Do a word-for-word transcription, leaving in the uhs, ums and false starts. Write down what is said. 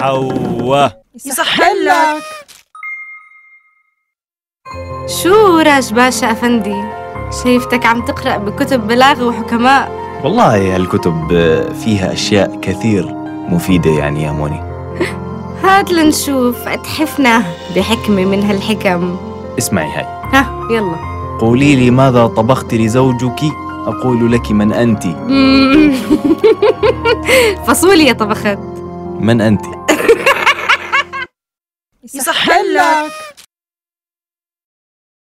حوا. يصحلك. شو راج باشا أفندي؟ شايفتك عم تقرأ بكتب بلاغة وحكماء. والله هالكتب فيها أشياء كثير مفيدة يعني يا موني. هات لنشوف أتحفنا بحكمة من هالحكم. اسمعي هاي. ها يلا. قولي لي ماذا طبخت لزوجك أقول لك من أنت. فاصوليا طبخت. من أنت؟ يصحلك.